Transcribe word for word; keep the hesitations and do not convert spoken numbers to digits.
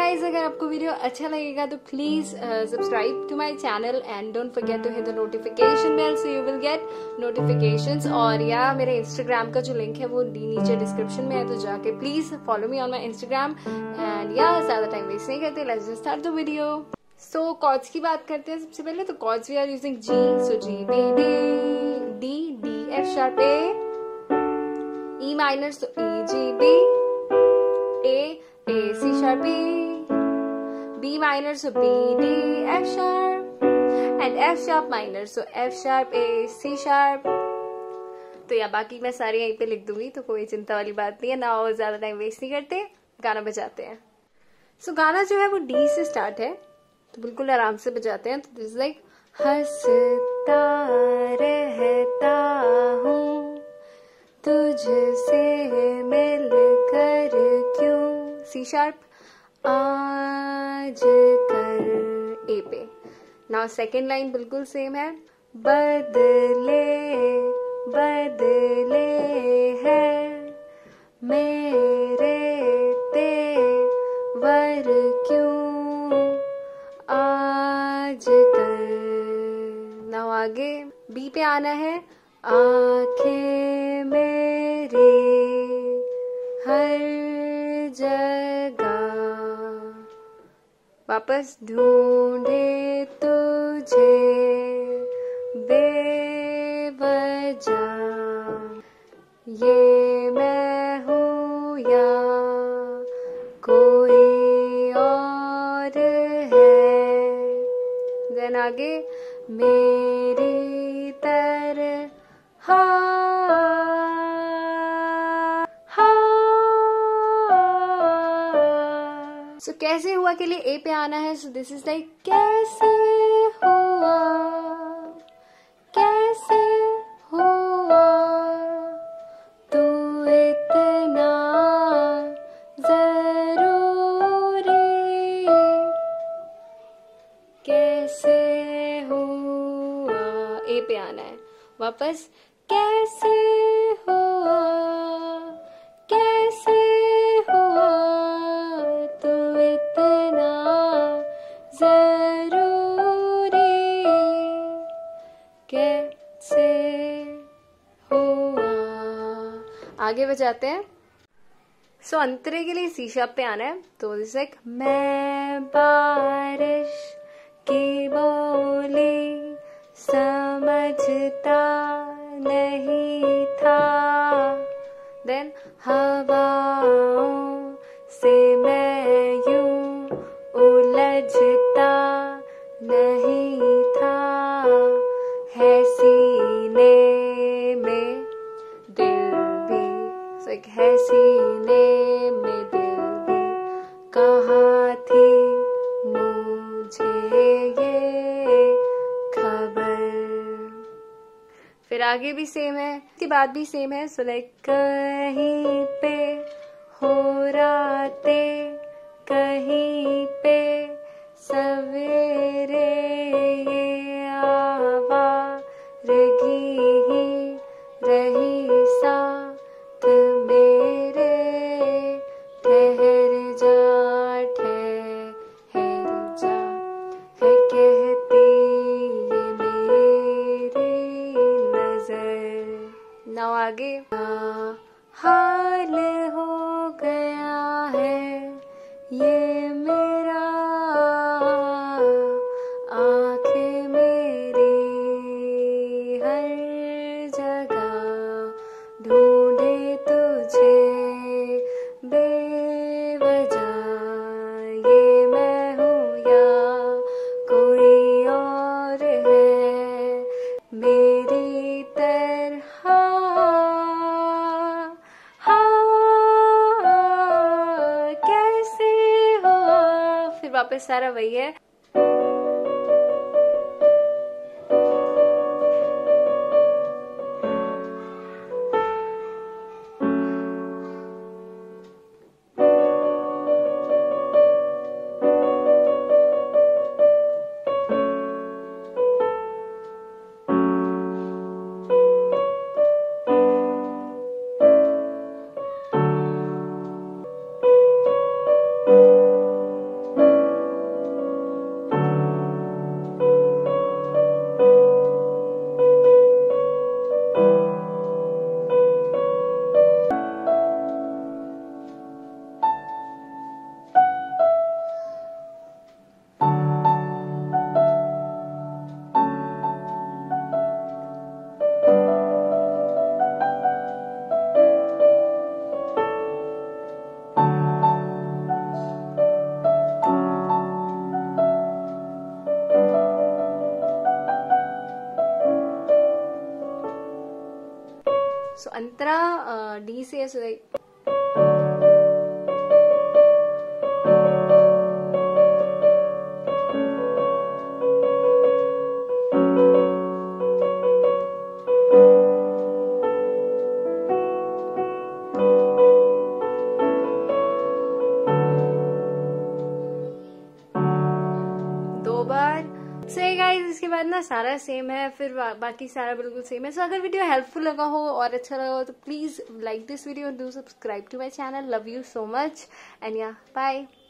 Guys, अगर आपको video अच्छा लगेगा तो please subscribe to my channel and don't forget to hit the notification bell so you will get notifications. और या मेरे इंस्टाग्राम का जो लिंक है वो नीचे डिस्क्रिप्शन में है, तो जाके please follow me on my Instagram. And या ज्यादा टाइम वेस्ट नहीं करते, let's just start the video. So chords की बात करते हैं सबसे पहले। तो chords we are using G, so G B D D D F sharp A, E minor so E G B, A A, C sharp E, B minor so B, D, F sharp, and F sharp minor so F sharp, A, C sharp। तो या बाकी मैं सारे यहीं पे लिख दूंगी, तो कोई चिंता वाली बात नहीं है ना। और ज्यादा टाइम वेस्ट नहीं करते, गाना बजाते हैं। सो so, गाना जो है वो D से स्टार्ट है, तो बिल्कुल आराम से बजाते हैं। तो दिस लाइक हंसता रहता हूँ तुझसे मिल कर क्यों, सी शार्प, आज कर ए पे। नाउ सेकेंड लाइन बिल्कुल सेम है, बदले बदले है मेरे तेवर क्यों, आज कर। नाउ आगे बी पे आना है, आंखें मेरी हर जगह वापस ढूंढे तुझे बेवजह, ये मैं हूँ या कोई और है। देन आगे मेरी तरह सो so, कैसे हुआ के लिए ए पे आना है। सो दिस इज लाइक कैसे हुआ, कैसे हुआ तू इतना जरूरी, कैसे हुआ, ए पे आना है वापस, कैसे हुआ, कैसे हुआ तू इतना जरूरी, कैसे हुआ। आगे बजाते हैं। सो so, अंतरे के लिए सी शार्प पे आना है, तो दिस लाइक मैं बारिश की बोली समझता नहीं था, देन हवाओं से मैं यूं उलझता नहीं था, है सीने में दिल भी, सो एक है सीने में दिल भी, कहाँ थी मुझे ये खबर। फिर आगे भी सेम है, इसकी बात भी सेम है। सो लाइक कहीं पे हो रातें, कहीं पे सवेरे, ये आवारगी ही रही साथ मेरे, ठहर जा ठहर जा है कहती ये मेरी नजर। नाउ आगे हाल हो गया है ये मेरा, आंखें मेरी हर जगह ढूंढे तुझे बेवजह, ये मैं हूँ या कोई और है मेरी तरह, कैसे हुआ। फिर वापस सारा वही है। डी से सो दो बार से गाइस, इसके बाद ना सारा सेम है, फिर बा, बाकी सारा बिल्कुल सेम है। सो so, अगर वीडियो हेल्पफुल लगा हो और अच्छा लगा हो तो please like this video, do subscribe to my channel. Love you so much and या बाय।